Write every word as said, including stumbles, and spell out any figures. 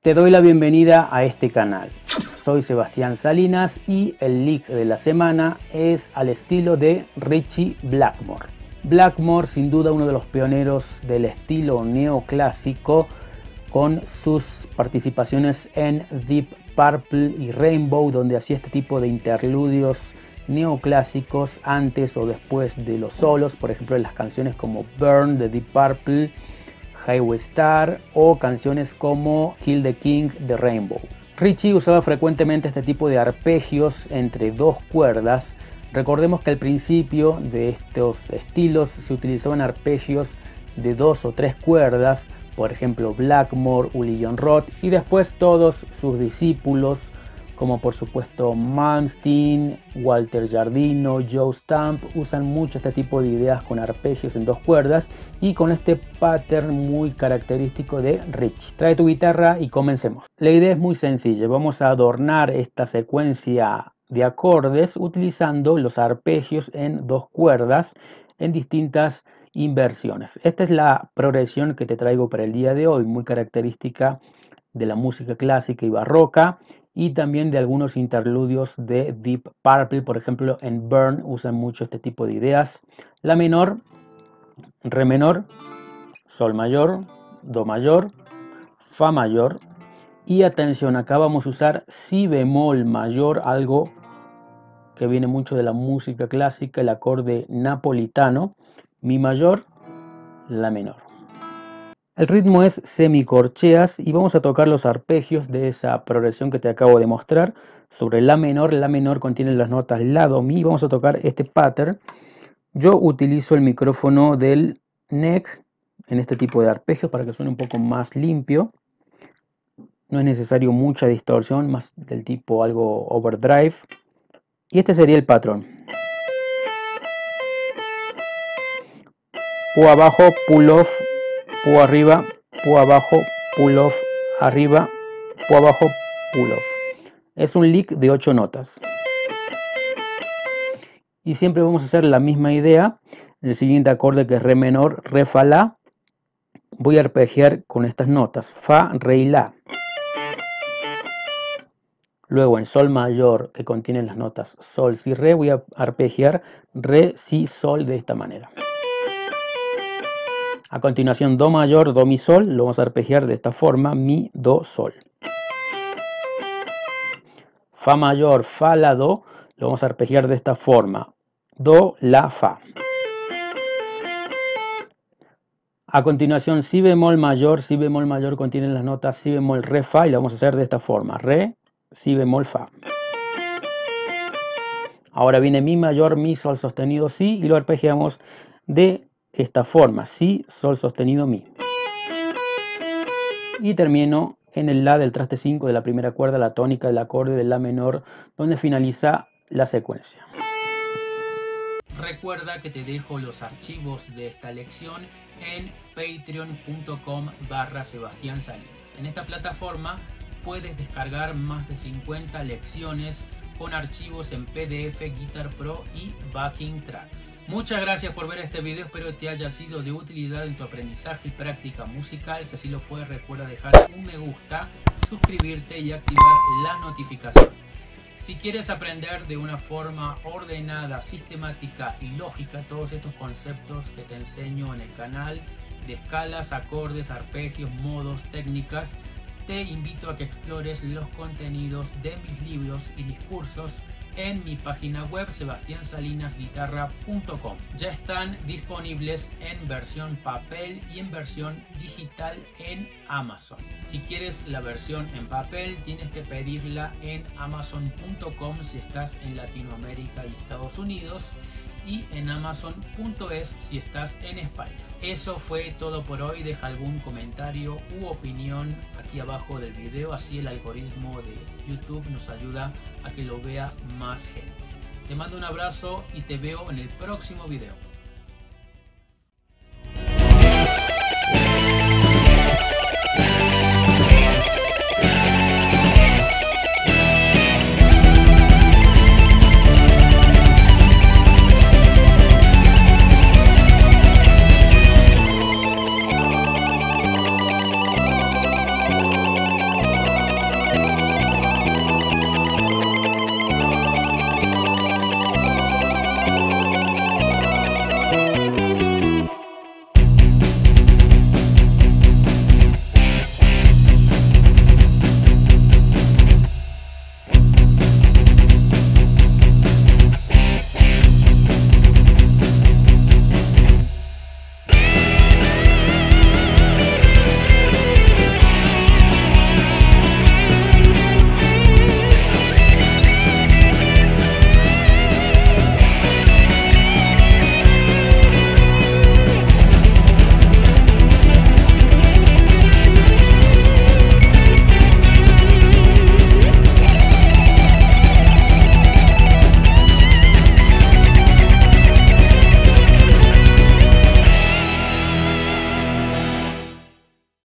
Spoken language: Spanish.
Te doy la bienvenida a este canal. Soy Sebastián Salinas y el lick de la semana es al estilo de Ritchie Blackmore. Blackmore, sin duda uno de los pioneros del estilo neoclásico, con sus participaciones en Deep Purple y Rainbow, donde hacía este tipo de interludios neoclásicos antes o después de los solos, por ejemplo en las canciones como Burn de Deep Purple, Highway Star o canciones como Kill the King de Rainbow. Ritchie usaba frecuentemente este tipo de arpegios entre dos cuerdas. Recordemos que al principio de estos estilos se utilizaban arpegios de dos o tres cuerdas, por ejemplo Blackmore, Uli Jon Roth, y después todos sus discípulos, como por supuesto Malmsteen, Walter Giardino, Joe Stamp, usan mucho este tipo de ideas con arpegios en dos cuerdas y con este pattern muy característico de Ritchie. Trae tu guitarra y comencemos. La idea es muy sencilla, vamos a adornar esta secuencia de acordes utilizando los arpegios en dos cuerdas en distintas inversiones. Esta es la progresión que te traigo para el día de hoy, muy característica de la música clásica y barroca y también de algunos interludios de Deep Purple. Por ejemplo, en Burn usan mucho este tipo de ideas. La menor, re menor, sol mayor, do mayor, fa mayor. Y atención, acá vamos a usar si bemol mayor, algo que viene mucho de la música clásica, el acorde napolitano, mi mayor, la menor. El ritmo es semicorcheas y vamos a tocar los arpegios de esa progresión que te acabo de mostrar sobre la menor. La menor contiene las notas la, do, mi. Vamos a tocar este pattern. Yo utilizo el micrófono del neck en este tipo de arpegios para que suene un poco más limpio. No es necesario mucha distorsión, más del tipo algo overdrive. Y este sería el patrón. Pu abajo, pull off, pu arriba, pu abajo, pull off, arriba, pu abajo, pull off. Es un lick de ocho notas. Y siempre vamos a hacer la misma idea. El siguiente acorde, que es re menor, re, fa, la, voy a arpegiar con estas notas, fa, re y la. Luego en sol mayor, que contiene las notas sol, si, re, voy a arpegiar re, si, sol de esta manera. A continuación do mayor, do, mi, sol, lo vamos a arpegiar de esta forma, mi, do, sol. Fa mayor, fa, la, do, lo vamos a arpegiar de esta forma, do, la, fa. A continuación si bemol mayor, si bemol mayor contiene las notas si bemol, re, fa, y lo vamos a hacer de esta forma, re, si bemol, fa. Ahora viene mi mayor, mi, sol sostenido, si, y lo arpegiamos de esta forma, si, sol sostenido, mi. Y termino en el la del traste cinco de la primera cuerda, la tónica del acorde de la menor, donde finaliza la secuencia. Recuerda que te dejo los archivos de esta lección en patreon punto com barra Sebastián Salinas. En esta plataforma puedes descargar más de cincuenta lecciones con archivos en P D F, Guitar Pro y Backing Tracks. Muchas gracias por ver este video, espero te haya sido de utilidad en tu aprendizaje y práctica musical. Si así lo fue, recuerda dejar un me gusta, suscribirte y activar las notificaciones. Si quieres aprender de una forma ordenada, sistemática y lógica todos estos conceptos que te enseño en el canal, de escalas, acordes, arpegios, modos, técnicas, te invito a que explores los contenidos de mis libros y mis cursos en mi página web sebastián salinas guitarra punto com. Ya están disponibles en versión papel y en versión digital en Amazon. Si quieres la versión en papel, tienes que pedirla en amazon punto com si estás en Latinoamérica y Estados Unidos, y en amazon punto es si estás en España. Eso fue todo por hoy. Deja algún comentario u opinión aquí abajo del video, así el algoritmo de YouTube nos ayuda a que lo vea más gente. Te mando un abrazo y te veo en el próximo video.